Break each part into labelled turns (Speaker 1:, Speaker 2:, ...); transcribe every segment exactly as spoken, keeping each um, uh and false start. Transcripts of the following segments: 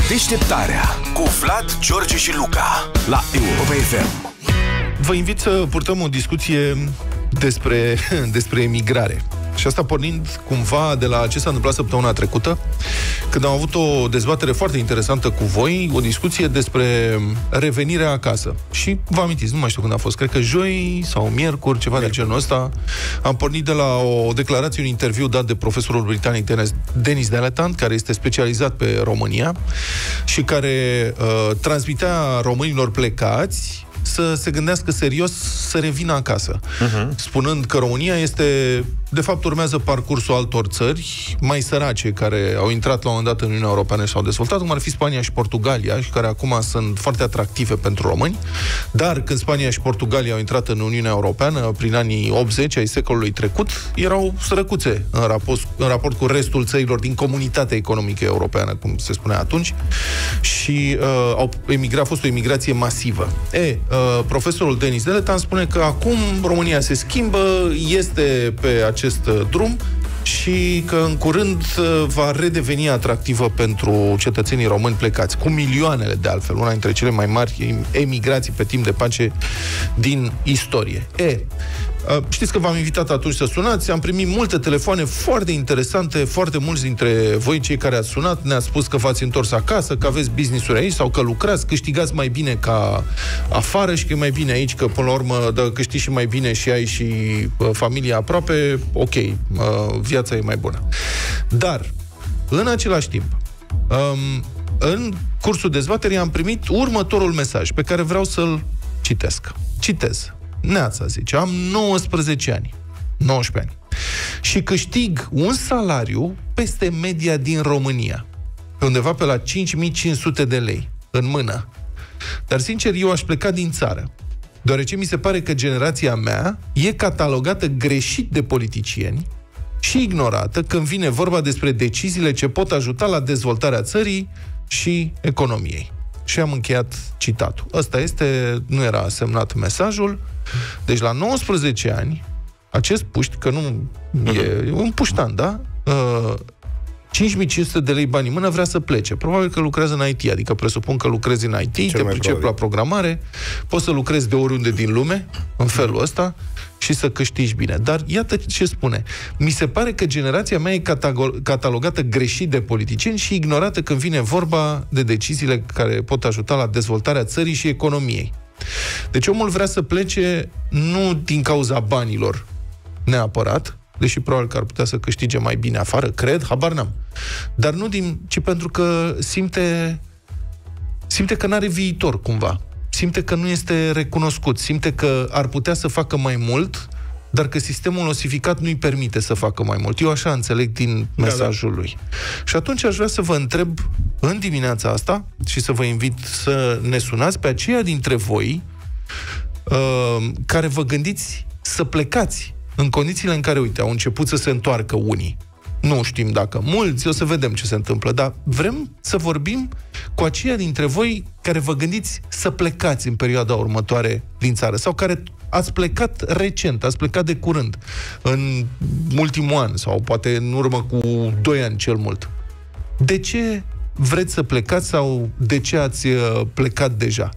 Speaker 1: Deșteptarea cu Vlad, George și Luca la Europa F M.
Speaker 2: Vă invit să purtăm o discuție despre, despre emigrare. Și asta pornind cumva de la ce s-a întâmplat săptămâna trecută, când am avut o dezbatere foarte interesantă cu voi, o discuție despre revenirea acasă. Și vă amintiți, nu mai știu când a fost, cred că joi sau miercuri, ceva miercuri. de genul ăsta, am pornit de la o declarație, un interviu dat de profesorul britanic Denis Dilettant, care este specializat pe România și care uh, transmitea românilor plecați să se gândească serios să revină acasă, uh-huh. spunând că România este, de fapt, urmează parcursul altor țări mai sărace care au intrat la un moment dat în Uniunea Europeană și s-au dezvoltat, cum ar fi Spania și Portugalia, și care acum sunt foarte atractive pentru români, dar când Spania și Portugalia au intrat în Uniunea Europeană prin anii optzeci ai secolului trecut, erau sărăcuțe în raport, în raport cu restul țărilor din comunitatea economică europeană, cum se spunea atunci, și uh, au emigrat, a fost o emigrație masivă. E, uh, profesorul Denis Dilettant spune că acum România se schimbă, este pe acest drum și că în curând va redeveni atractivă pentru cetățenii români plecați, cu milioanele de altfel, una dintre cele mai mari emigrații pe timp de pace din istorie. E, știți că v-am invitat atunci să sunați, am primit multe telefoane foarte interesante, foarte mulți dintre voi, cei care ați sunat, ne-ați spus că v-ați întors acasă, că aveți business-uri aici sau că lucrați, câștigați mai bine ca afară și că e mai bine aici, că până la urmă dacă câștigi și mai bine și ai și uh, familia aproape, ok, uh, viața e mai bună. Dar, în același timp, um, în cursul dezbaterii am primit următorul mesaj pe care vreau să-l citesc. Citez. Neața, zice, am nouăsprezece ani, nouăsprezece ani, și câștig un salariu peste media din România, pe undeva pe la cinci mii cinci sute de lei în mână. Dar, sincer, eu aș pleca din țară, deoarece mi se pare că generația mea e catalogată greșit de politicieni și ignorată când vine vorba despre deciziile ce pot ajuta la dezvoltarea țării și economiei. Și am încheiat citatul. Ăsta este, nu era semnat mesajul. Deci la nouăsprezece ani, acest puști, că nu uh-huh. e un puștan, da? Uh, cinci mii cinci sute de lei bani în mână, vrea să plece. Probabil că lucrează în I T, adică presupun că lucrezi în I T, Cel te pricepi la programare, poți să lucrezi de oriunde din lume, în felul ăsta, și să câștigi bine. Dar iată ce spune. Mi se pare că generația mea e catalogată greșit de politicieni și ignorată când vine vorba de deciziile care pot ajuta la dezvoltarea țării și economiei. Deci omul vrea să plece nu din cauza banilor neapărat, deși probabil că ar putea să câștige mai bine afară, cred, habar n-am. Dar nu din, ci pentru că simte simte că n-are viitor, cumva. Simte că nu este recunoscut, simte că ar putea să facă mai mult, dar că sistemul osificat nu-i permite să facă mai mult. Eu așa înțeleg din mesajul lui. Și atunci aș vrea să vă întreb în dimineața asta și să vă invit să ne sunați pe aceia dintre voi uh, care vă gândiți să plecați în condițiile în care, uite, au început să se întoarcă unii. Nu știm dacă mulți, o să vedem ce se întâmplă, dar vrem să vorbim cu aceia dintre voi care vă gândiți să plecați în perioada următoare din țară sau care ați plecat recent, ați plecat de curând, în ultimul an sau poate în urmă cu doi ani cel mult. De ce vreți să plecați sau de ce ați plecat deja?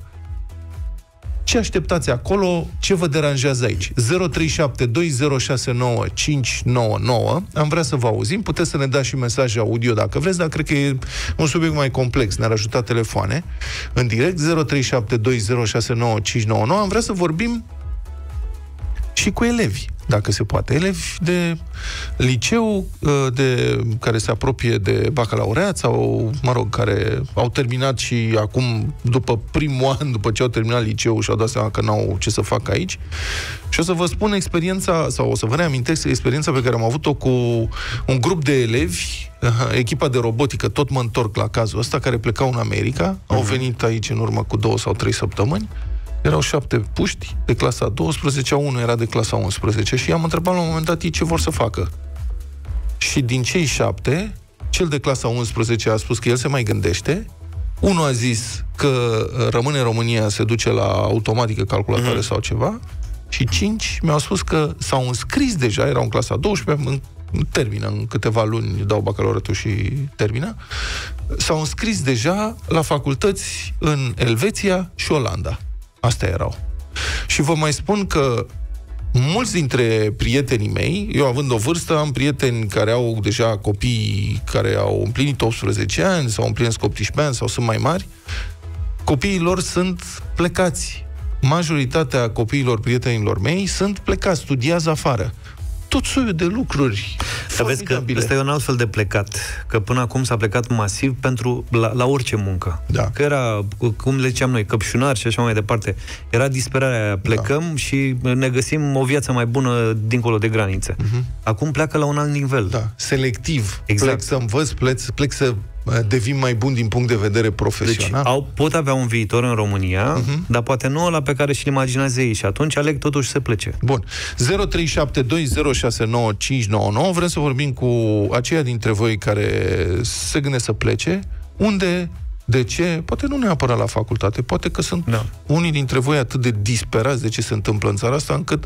Speaker 2: Ce așteptați acolo? Ce vă deranjează aici? zero trei șapte doi zero șase nouă cinci nouă nouă. Am vrea să vă auzim. Puteți să ne dați și mesaje audio dacă vreți, dar cred că e un subiect mai complex. Ne-ar ajuta telefoane în direct. zero trei șapte doi zero șase nouă cinci nouă nouă. Am vrea să vorbim și cu elevi, dacă se poate. Elevi de liceu, de, care se apropie de bacalaureat sau, mă rog, care au terminat și acum, după primul an, după ce au terminat liceul și au dat seama că n-au ce să facă aici. Și o să vă spun experiența, sau o să vă reamintesc experiența pe care am avut-o cu un grup de elevi, echipa de robotică, tot mă întorc la cazul ăsta, care plecau în America, uh-huh. au venit aici în urmă cu două sau trei săptămâni. Erau șapte puști de clasa a douăsprezecea, unul era de clasa a unsprezecea și i-am întrebat la un moment dat ei ce vor să facă. Și din cei șapte, cel de clasa a unsprezecea a spus că el se mai gândește, unul a zis că rămâne în România, se duce la automatică, calculatoare uh-huh. sau ceva, și cinci mi-au spus că s-au înscris deja, erau în clasa a douăsprezecea, în termină, în câteva luni dau bacalaureatul și termină, s-au înscris deja la facultăți în Elveția și Olanda. Astea erau. Și vă mai spun că mulți dintre prietenii mei, eu având o vârstă, am prieteni care au deja copii care au împlinit optsprezece ani sau împlinesc optsprezece ani sau sunt mai mari, copiii lor sunt plecați. Majoritatea copiilor prietenilor mei sunt plecați, studiază afară. Tot soiul de lucruri.
Speaker 3: Să vezi că ăsta e un alt fel de plecat. Că până acum s-a plecat masiv pentru la, la orice muncă.
Speaker 2: Da.
Speaker 3: Că era, cum le ziceam noi, căpșunari și așa mai departe. Era disperarea aia. Plecăm da. și ne găsim o viață mai bună dincolo de granițe. Uh-huh. Acum pleacă la un alt nivel.
Speaker 2: Da. Selectiv.
Speaker 3: Exact.
Speaker 2: Plec să învăț, plec, plec să devin mai bun din punct de vedere profesional.
Speaker 3: Deci au, pot avea un viitor în România, uh-huh. dar poate nu ăla pe care și-l imaginează ei și atunci aleg totuși să plece.
Speaker 2: Bun. zero trei șapte doi zero șase nouă cinci nouă nouă. Vrem să vorbim cu aceia dintre voi care se gândesc să plece. Unde, de ce? Poate nu neapărat la facultate, poate că sunt da. unii dintre voi atât de disperați de ce se întâmplă în țara asta, încât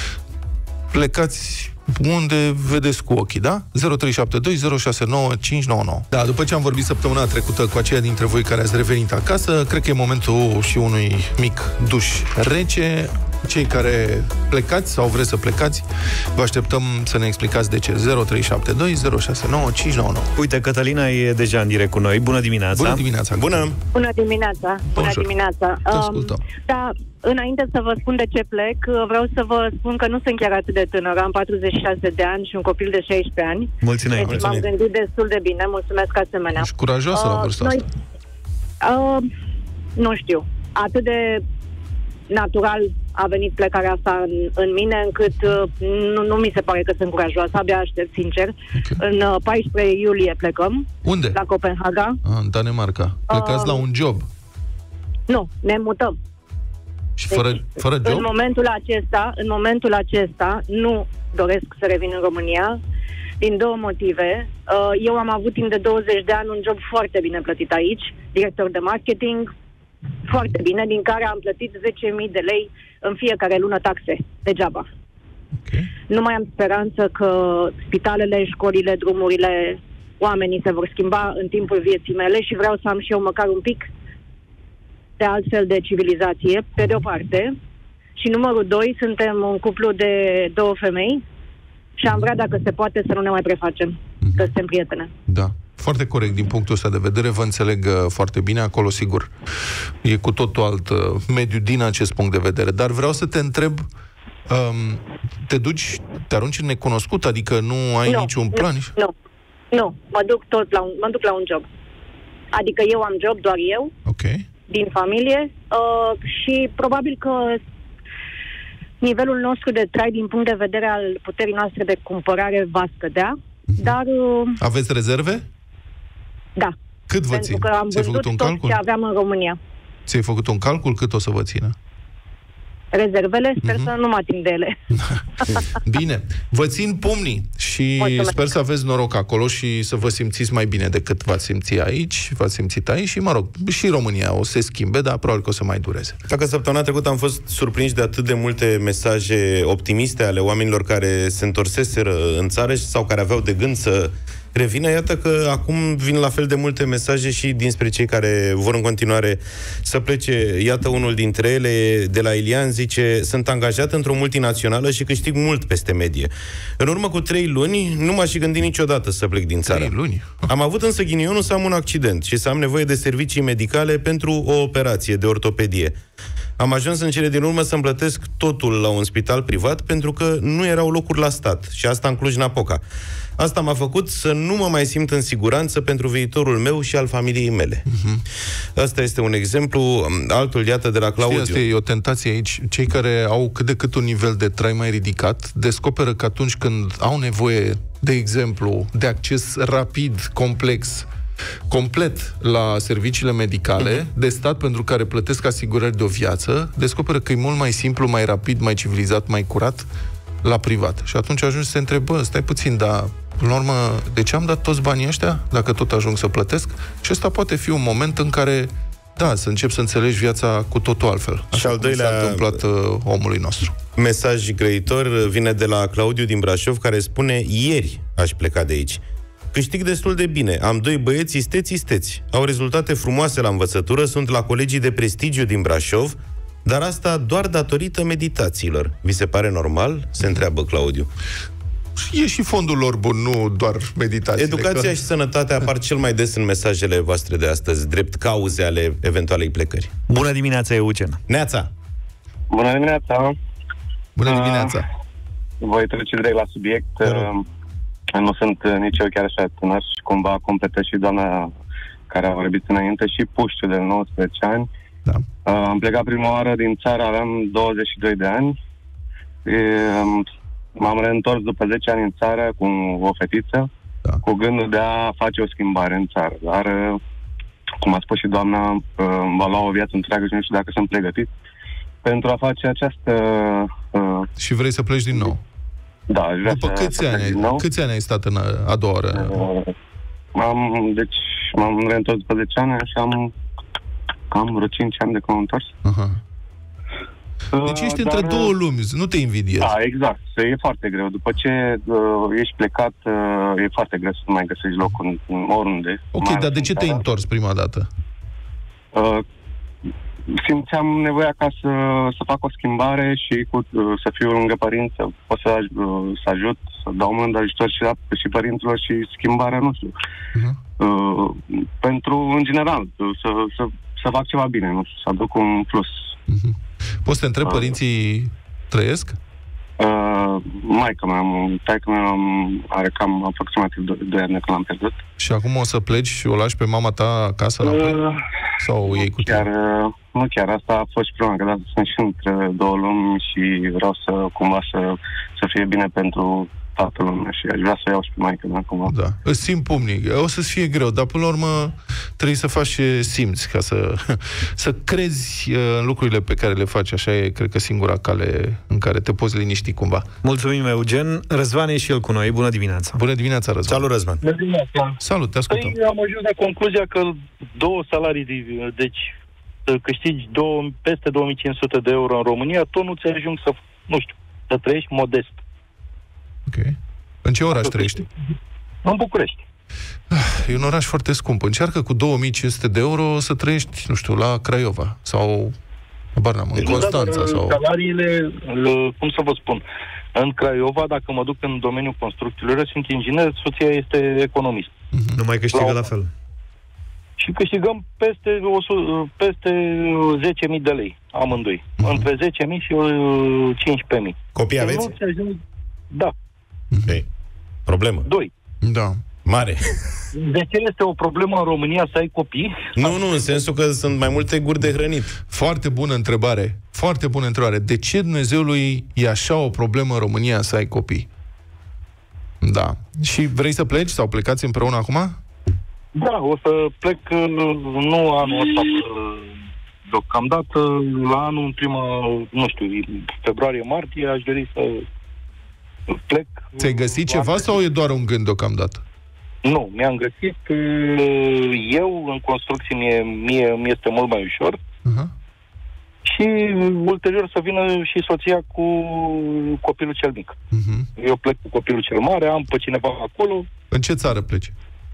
Speaker 2: plecați unde vedeți cu ochii, da? zero trei șapte doi zero șase nouă cinci nouă nouă. Da, după ce am vorbit săptămâna trecută cu aceia dintre voi care ați revenit acasă, cred că e momentul și unui mic duș rece. Cei care plecați sau vreți să plecați, vă așteptăm să ne explicați de ce. zero trei șapte doi zero șase nouă cinci nouă nouă.
Speaker 3: Uite, Cătălina e deja în direct cu noi. Bună dimineața!
Speaker 2: Bună dimineața!
Speaker 3: Bună!
Speaker 4: Bună dimineața! Bună
Speaker 2: Bonjour.
Speaker 4: dimineața!
Speaker 2: Te ascultăm.
Speaker 4: Um, da, înainte să vă spun de ce plec, vreau să vă spun că nu sunt chiar atât de tânără. Am patruzeci și șase de ani și un copil de șaisprezece ani.
Speaker 3: Mulțumesc!
Speaker 4: Deci m-am gândit destul de bine. Mulțumesc asemenea.
Speaker 2: Ești curajoasă uh, la vârsta
Speaker 4: noi,
Speaker 2: asta.
Speaker 4: Uh, nu știu. Atât de natural a venit plecarea asta în, în mine, încât uh, nu, nu mi se pare că sunt curajoasă, abia aștept, sincer. Okay. În uh, paisprezece iulie plecăm.
Speaker 2: Unde?
Speaker 4: La Copenhaga.
Speaker 2: Ah, în Danemarca. Plecați uh, la un job.
Speaker 4: Nu, ne mutăm.
Speaker 2: Și fără, deci, fără job?
Speaker 4: În momentul acesta, în momentul acesta, nu doresc să revin în România, din două motive. Uh, eu am avut timp de douăzeci de ani un job foarte bine plătit aici, director de marketing, foarte bine, din care am plătit zece mii de lei în fiecare lună taxe, degeaba.
Speaker 2: Okay.
Speaker 4: Nu mai am speranță că spitalele, școlile, drumurile, oamenii se vor schimba în timpul vieții mele și vreau să am și eu măcar un pic de altfel de civilizație, pe de o parte. Și numărul doi, suntem un cuplu de două femei și am vrea, dacă se poate, să nu ne mai prefacem, mm-hmm. că suntem prietene.
Speaker 2: Da. Foarte corect din punctul ăsta de vedere, vă înțeleg uh, foarte bine, acolo sigur e cu totul alt uh, mediu din acest punct de vedere, dar vreau să te întreb, um, te duci, te arunci în necunoscut, adică nu ai
Speaker 4: no,
Speaker 2: niciun plan?
Speaker 4: Nu, nu, nu, mă duc tot la un, mă duc la un job. Adică eu am job, doar eu,
Speaker 2: okay.
Speaker 4: din familie uh, și probabil că nivelul nostru de trai din punct de vedere al puterii noastre de cumpărare va scădea, mm-hmm. dar... Uh,
Speaker 2: aveți rezerve?
Speaker 4: Da.
Speaker 2: Cât vă țin?
Speaker 4: Pentru că am vândut tot calcul? ce aveam în România.
Speaker 2: Ți-ai făcut un calcul? Cât o să vă țină?
Speaker 4: Rezervele? Sper uh-huh. să nu mă ating de ele.
Speaker 2: Bine. Vă țin pumnii și mulțumesc. Sper să aveți noroc acolo și să vă simțiți mai bine decât v-ați simțit aici, v-ați simțit aici și, mă rog, și România o să se schimbe, dar probabil că o să mai dureze.
Speaker 5: Dacă săptămâna trecută am fost surprinși de atât de multe mesaje optimiste ale oamenilor care se întorseseră în țară sau care aveau de gând să revină, iată că acum vin la fel de multe mesaje și dinspre cei care vor în continuare să plece. Iată unul dintre ele, de la Ilian, zice: sunt angajat într-o multinațională și câștig mult peste medie. În urmă cu trei luni nu m-aș fi gândit niciodată să plec din țară.
Speaker 2: Trei luni?
Speaker 5: Am avut însă ghinionul să am un accident și să am nevoie de servicii medicale pentru o operație de ortopedie. Am ajuns în cele din urmă să-mi plătesc totul la un spital privat pentru că nu erau locuri la stat, și asta în Cluj-Napoca. Asta m-a făcut să nu mă mai simt în siguranță pentru viitorul meu și al familiei mele. Uh-huh. Asta este un exemplu. Altul, iată, de la Claudiu.
Speaker 2: Știi, asta e o tentație aici. Cei care au cât de cât un nivel de trai mai ridicat descoperă că atunci când au nevoie, de exemplu, de acces rapid, complex, complet la serviciile medicale uh-huh. de stat pentru care plătesc asigurări de o viață, descoperă că e mult mai simplu, mai rapid, mai civilizat, mai curat la privat. Și atunci ajungi să te întrebă, stai puțin, dar până la urmă, de ce am dat toți banii ăștia dacă tot ajung să plătesc? Și ăsta poate fi un moment în care, da, să începi să înțelegi viața cu totul altfel. Așa și al doilea s-a întâmplat uh, omului nostru.
Speaker 5: Mesaj grăitor vine de la Claudiu din Brașov, care spune: ieri aș pleca de aici. câștig destul de bine. Am doi băieți isteți, isteți. Au rezultate frumoase la învățătură, sunt la colegii de prestigiu din Brașov, dar asta doar datorită meditațiilor. Vi se pare normal? Se întreabă Claudiu.
Speaker 2: E și fondul lor bun, nu doar meditațiile.
Speaker 5: Educația că... și sănătatea apar cel mai des în mesajele voastre de astăzi, drept cauze ale eventualei plecări.
Speaker 3: Bună dimineața, Eugen!
Speaker 5: Neața!
Speaker 6: Bună dimineața!
Speaker 2: Bună dimineața!
Speaker 6: Uh, voi trece direct la subiect. Uh, nu sunt nici eu chiar așa tânăr și cumva completă și doamna care a vorbit înainte și puștiu de nouăsprezece ani.
Speaker 2: Da.
Speaker 6: Uh, am plecat prima oară din țară, aveam douăzeci și doi de ani. Uh, m-am reîntors după zece ani în țară cu o fetiță, da. cu gândul de a face o schimbare în țară. Dar, uh, cum a spus și doamna, uh, va lua o viață întreagă și nu știu dacă sunt pregătit pentru a face această... Uh,
Speaker 2: și vrei să pleci din nou?
Speaker 6: Da, aș vrea
Speaker 2: După
Speaker 6: să
Speaker 2: câți ani, ai, câți ani ai stat în a, a doua oră?
Speaker 6: Uh, am, deci m-am reîntors după zece ani și am cam vreo cinci ani de când am întors.
Speaker 2: Aha. Deci ești uh, între dar, două lumi, nu te invidiezi.
Speaker 6: Da, exact. E foarte greu. După ce uh, ești plecat, uh, e foarte greu să nu mai găsești loc în, în oriunde.
Speaker 2: Ok, dar de ce te-ai întors prima dată?
Speaker 6: Uh, simțeam nevoia ca să, să fac o schimbare și cu, să fiu lângă părinți, să pot să, să ajut, să dau mână de ajutor și, și părinților și schimbarea, nu știu. Uh-huh. Uh, pentru, în general, să, să, să fac ceva bine, nu știu, să aduc un plus.
Speaker 2: Uh-huh. Poți să te întrebi, uh, părinții trăiesc?
Speaker 6: Uh, maică mea, taică mea are cam aproximativ doi ani de când l-am pierdut.
Speaker 2: Și acum o să pleci și o lași pe mama ta acasă înapoi? Uh, Sau o iei cu tine?
Speaker 6: Chiar, nu chiar, asta a fost și prima, că da, sunt și între două lumi și vreau să, cumva, să, să fie bine pentru toată lumea și aș vrea să iau și pe maică mea acum.
Speaker 2: Da, îți simt pumnic. O să-ți fie greu, dar până la urmă trebuie să faci ce simți, ca să, să crezi în lucrurile pe care le faci. Așa e, cred că, singura cale în care te poți liniști cumva.
Speaker 3: Mulțumim, Eugen. Răzvan e și el cu noi. Bună dimineața!
Speaker 2: Bună dimineața, Răzvan!
Speaker 5: Salut, Răzvan!
Speaker 7: Bună dimineața!
Speaker 2: Salut, te ascultăm!
Speaker 7: Păi, am ajuns la concluzia că două salarii, deci să câștigi două, peste două mii cinci sute de euro în România, tot nu ți ajung să, nu știu, să trăiești modest.
Speaker 2: Ok. În ce oraș trăiești?
Speaker 7: În București.
Speaker 2: E un oraș foarte scump. Încearcă cu două mii cinci sute de euro să trăiești, nu știu, la Craiova sau Barnam, în Constanța.
Speaker 7: Da,
Speaker 2: sau...
Speaker 7: Salariile, cum să vă spun, în Craiova, dacă mă duc în domeniul construcțiilor, sunt inginer, soția este economist.
Speaker 3: Mm-hmm. Nu mai câștigă la, la fel.
Speaker 7: Și câștigăm peste, o sută, peste zece mii de lei, amândoi. Mm-hmm. Între zece mii și cincisprezece mii.
Speaker 5: Copii aveți?
Speaker 7: Da.
Speaker 5: Okay. Problemă?
Speaker 7: Doi.
Speaker 2: Da.
Speaker 5: Mare.
Speaker 7: De ce este o problemă în România să ai copii?
Speaker 5: Nu, nu, în sensul că sunt mai multe guri de hrănit.
Speaker 2: Foarte bună întrebare. Foarte bună întrebare. De ce Dumnezeului e așa o problemă în România să ai copii? Da. Și vrei să pleci sau plecați împreună acum?
Speaker 7: Da, o să plec nu anul ăsta, deocamdată, la anul, în prima, nu știu, februarie-martie, aș dori să plec.
Speaker 2: Ți-ai găsit ceva sau e doar un gând deocamdată?
Speaker 7: Nu, mi-am găsit. Eu, în construcții, mie, mie mi este mult mai ușor. Uh-huh. Și ulterior să vină și soția cu copilul cel mic. Uh-huh. Eu plec cu copilul cel mare, am pe cineva acolo.
Speaker 2: În ce țară pleci?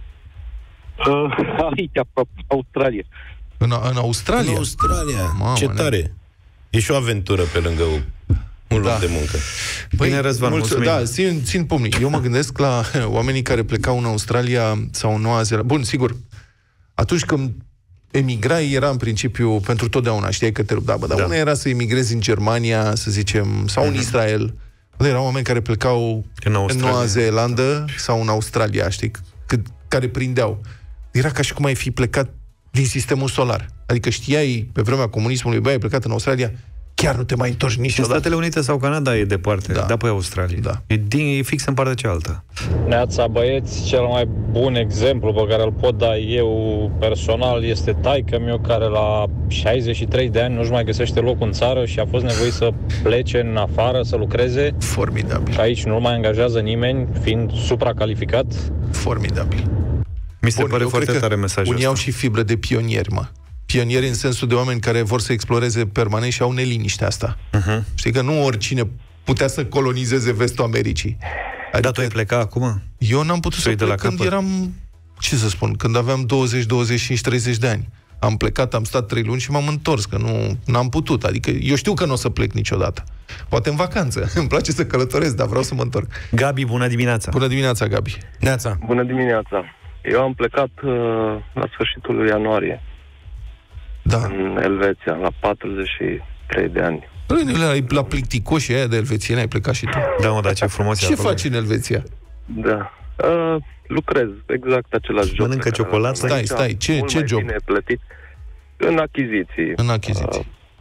Speaker 7: Uh, aici, Australia.
Speaker 2: În, în Australia?
Speaker 5: În Australia.
Speaker 2: Mamă,
Speaker 5: ce tare! Ne... E și o aventură pe lângă un da. loc de muncă.
Speaker 2: Păi,
Speaker 3: Bine, Răzvan, mulțumim.
Speaker 2: Da, țin, țin pumnii. Eu mă gândesc la oamenii care plecau în Australia sau în Noua Zeelandă. Bun, sigur, atunci când emigrai era în principiu pentru totdeauna, știai că te rup. Da, bă, dar da. Una era să emigrezi în Germania, să zicem, sau în Israel. Erau oameni care plecau în, în Noua Zeelandă sau în Australia, știi, cât, care prindeau. Era ca și cum ai fi plecat din sistemul solar. Adică știai, pe vremea comunismului, băi, ai plecat în Australia, chiar nu te mai întorci niciodată.
Speaker 3: Statele Unite sau Canada e departe,
Speaker 2: da.
Speaker 3: Da, pe Australia. Da. E, din, e fix în partea cealaltă.
Speaker 8: Neața, băieți, cel mai bun exemplu pe care îl pot da eu personal este taică-miu, care la șaizeci și trei de ani nu-și mai găsește loc în țară și a fost nevoit să plece în afară, să lucreze.
Speaker 2: Formidabil.
Speaker 8: Și aici nu mai angajează nimeni, fiind supracalificat.
Speaker 2: Formidabil.
Speaker 3: Mi se Bun, pare foarte tare mesajul
Speaker 2: unii
Speaker 3: ăsta.
Speaker 2: Au și fibră de pionieri, mă. Pionieri în sensul de oameni care vor să exploreze permanent și au neliniștea asta. Uh-huh. Știi că nu oricine putea să colonizeze vestul Americii.
Speaker 3: Adică, da, tu ai plecat acum?
Speaker 2: Eu n-am putut să plec când capăt. eram, ce să spun, când aveam douăzeci, douăzeci și cinci, treizeci de ani. Am plecat, am stat trei luni și m-am întors, că nu n-am putut. Adică eu știu că nu o să plec niciodată. Poate în vacanță. Îmi place să călătoresc, dar vreau să mă întorc.
Speaker 3: Gabi, bună dimineața!
Speaker 2: Bună dimineața, Gabi!
Speaker 5: Neața.
Speaker 6: Bună dimineața! Eu am plecat uh, la sfârșitul lui ianuarie.
Speaker 2: Da.
Speaker 6: În Elveția, la patruzeci și trei de ani.
Speaker 2: La, la plicticoșii aia de elvețieni ai plecat și tu.
Speaker 3: Da, mă, dar ce frumos e
Speaker 2: Ce
Speaker 3: acolo.
Speaker 2: faci în Elveția?
Speaker 6: Da. Uh, lucrez, exact același job.
Speaker 3: Mănâncă ciocolată?
Speaker 2: Stai, stai, ce,
Speaker 6: mult
Speaker 2: ce
Speaker 6: mai
Speaker 2: job?
Speaker 6: bine plătit. În achiziții.
Speaker 2: În achiziții.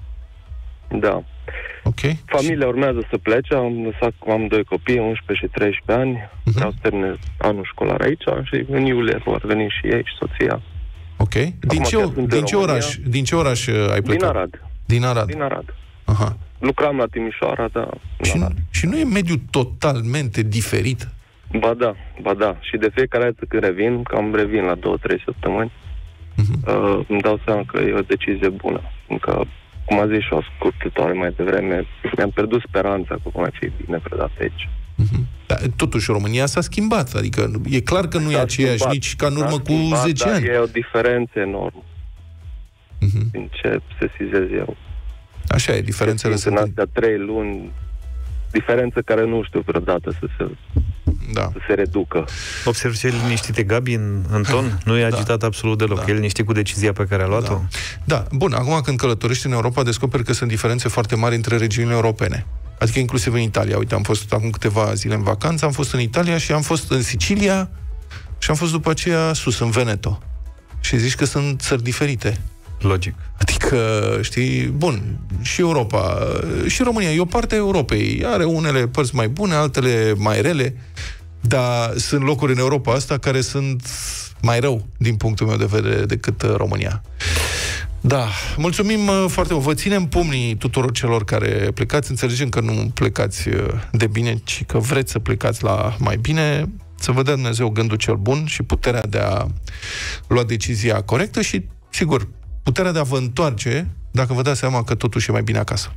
Speaker 6: Uh, da.
Speaker 2: Ok.
Speaker 6: Familia urmează să plece, am lăsat, am doi copii, unsprezece și treisprezece ani, uh-huh. vreau să termin anul școlar aici și în iulie vor veni și ei și soția.
Speaker 2: Ok. Din ce, din ce oraș, din ce oraș ai plecat?
Speaker 6: Din Arad.
Speaker 2: Din Arad.
Speaker 6: Din Arad.
Speaker 2: Aha.
Speaker 6: Lucram la Timișoara, da.
Speaker 2: Și, și nu e mediul totalmente diferit?
Speaker 6: Ba da, ba da. Și de fiecare dată când revin, cam revin la două, trei săptămâni, uh-huh. uh, îmi dau seama că e o decizie bună. Încă, cum a zis și o ascultătoare mai devreme, mi-am pierdut speranța că vom fi bine predat aici.
Speaker 2: Uh-huh. Dar, totuși, România s-a schimbat. Adică e clar că nu s-a e aceeași schimbat, nici ca în urmă cu schimbat, zece ani.
Speaker 6: E o diferență enormă. Uh-huh. Din ce sesizez eu.
Speaker 2: Așa e, diferențele sunt...
Speaker 6: În astea trei luni, diferență care nu știu vreodată să se,
Speaker 2: da.
Speaker 6: să se reducă.
Speaker 3: Observ ce e liniștit Gabi în, în ton? Nu e agitat da. absolut deloc. Da. E liniștit cu decizia pe care a luat-o?
Speaker 2: Da. da. Bun, acum când călătorești în Europa, descoperi că sunt diferențe foarte mari între regiunile europene. Adică inclusiv în Italia. Uite, am fost acum câteva zile în vacanță, am fost în Italia și am fost în Sicilia și am fost după aceea sus, în Veneto. Și zici că sunt țări diferite.
Speaker 3: Logic.
Speaker 2: Adică, știi, bun, și Europa, și România, e o parte a Europei. Are unele părți mai bune, altele mai rele, dar sunt locuri în Europa asta care sunt mai rău, din punctul meu de vedere, decât România. Da, mulțumim foarte mult. Vă ținem pumnii tuturor celor care plecați. Înțelegem că nu plecați de bine, ci că vreți să plecați la mai bine. Să vă dea Dumnezeu gândul cel bun și puterea de a lua decizia corectă și, sigur, puterea de a vă întoarce dacă vă dați seama că totuși e mai bine acasă.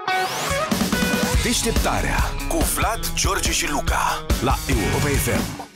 Speaker 1: Deșteptarea cu Vlad, George și Luca la Europa F M.